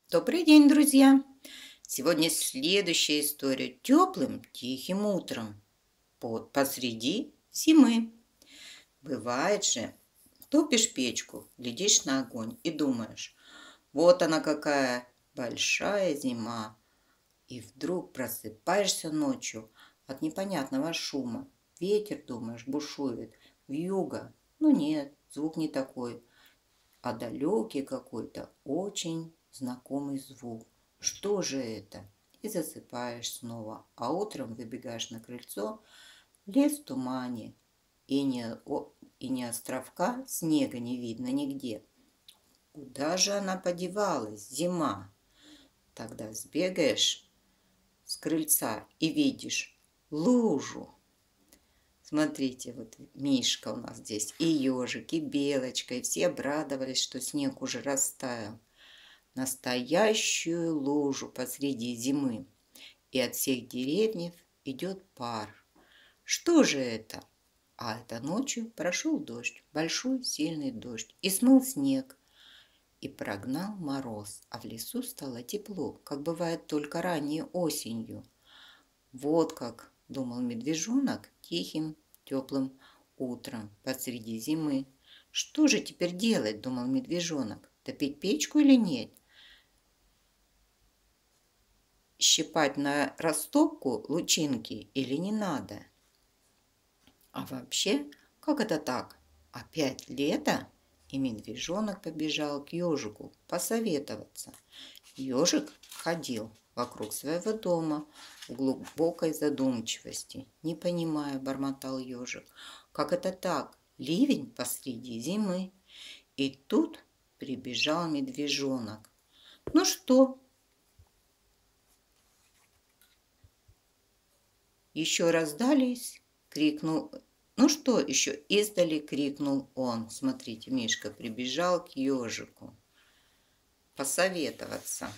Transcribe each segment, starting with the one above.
Добрый день, друзья! Сегодня следующая история теплым, тихим утром посреди зимы. Бывает же, топишь печку, глядишь на огонь и думаешь, вот она какая большая зима. И вдруг просыпаешься ночью от непонятного шума. Ветер, думаешь, бушует, вьюга. Ну нет, звук не такой, а далекий какой-то, очень знакомый звук. Что же это? И засыпаешь снова, а утром выбегаешь на крыльцо, лес в тумане, и ни островка снега не видно нигде. Куда же она подевалась, зима? Тогда сбегаешь с крыльца и видишь лужу. Смотрите, вот Мишка у нас здесь, и ежик, и белочка, и все обрадовались, что снег уже растаял. Настоящую лужу посреди зимы, и от всех деревьев идет пар. Что же это? А это ночью прошел дождь, большой сильный дождь, и смыл снег, и прогнал мороз, а в лесу стало тепло, как бывает только ранней осенью. Вот как, думал медвежонок тихим, теплым утром посреди зимы. Что же теперь делать, думал медвежонок, топить печку или нет? Щипать на растопку лучинки или не надо? А вообще, как это так? Опять лето? И медвежонок побежал к ежику посоветоваться. Ежик ходил вокруг своего дома в глубокой задумчивости. Не понимая, бормотал ежик, как это так? Ливень посреди зимы. И тут прибежал медвежонок. Ну что? Еще раздались, крикнул. Ну что еще? Издали крикнул он. Смотрите, Мишка прибежал к ежику посоветоваться.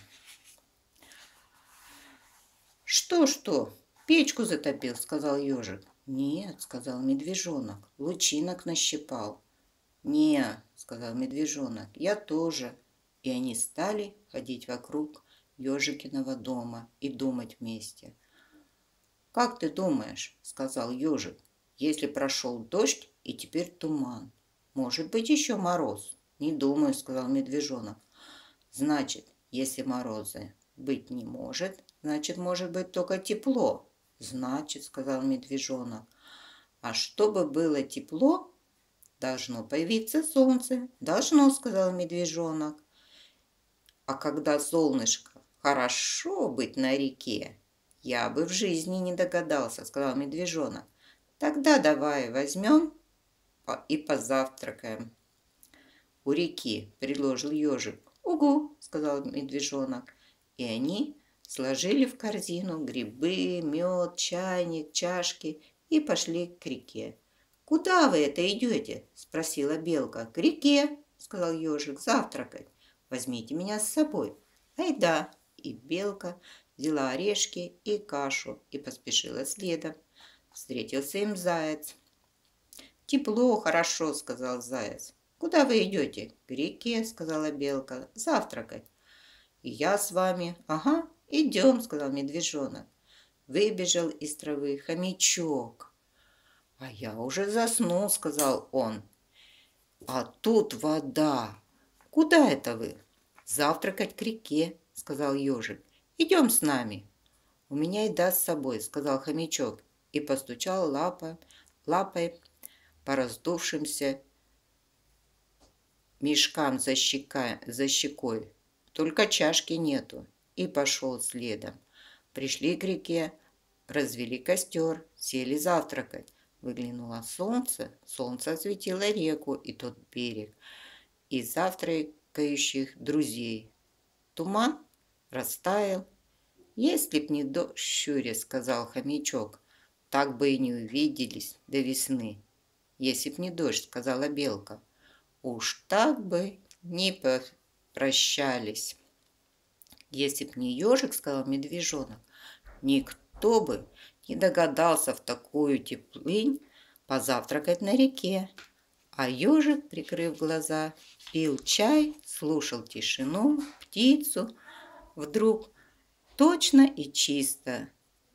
Что? Печку затопил, сказал ежик. Нет, сказал медвежонок, лучинок нащипал. Не, сказал медвежонок, я тоже. И они стали ходить вокруг ежикиного дома и думать вместе. «Как ты думаешь, — сказал ежик, — если прошел дождь и теперь туман, может быть еще мороз?» «Не думаю, — сказал медвежонок. Значит, если мороза быть не может, значит, может быть только тепло. Значит, — сказал медвежонок, — а чтобы было тепло, должно появиться солнце. Должно, — сказал медвежонок. А когда солнышко, хорошо быть на реке. Я бы в жизни не догадался, — сказал медвежонок. Тогда давай возьмем и позавтракаем. У реки, — предложил ежик. Угу, — сказал медвежонок. И они сложили в корзину грибы, мед, чайник, чашки и пошли к реке. «Куда вы это идете?» — спросила белка. «К реке», — сказал ежик, — «завтракать. Возьмите меня с собой». «Айда!» И белка взяла орешки и кашу и поспешила следом. Встретился им заяц. «Тепло, хорошо», — сказал заяц. «Куда вы идете?» «К реке», — сказала белка. «Завтракать». «И я с вами». «Ага, идем», — сказал медвежонок. Выбежал из травы хомячок. «А я уже заснул», — сказал он. «А тут вода». «Куда это вы?» «Завтракать к реке», — сказал ежик. «Идем с нами». «У меня еда с собой», — сказал хомячок и постучал лапой по раздувшимся мешкам за щекой. Только чашки нету. И пошел следом. Пришли к реке, развели костер, сели завтракать. Выглянуло солнце, солнце осветило реку и тот берег, и завтракающих друзей. Туман растаял. «Если б не дождь, щуря, — сказал хомячок, — так бы и не увиделись до весны». «Если б не дождь, — сказала белка, — уж так бы не попрощались». «Если б не ежик, — сказал медвежонок, — никто бы не догадался в такую теплынь позавтракать на реке». А ежик, прикрыв глаза, пил чай, слушал тишину, птицу, вдруг точно и чисто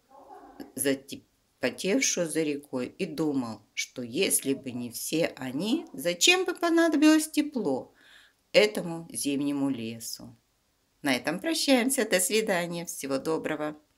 потевшую за рекой, и думал, что если бы не все они, зачем бы понадобилось тепло этому зимнему лесу. На этом прощаемся. До свидания. Всего доброго.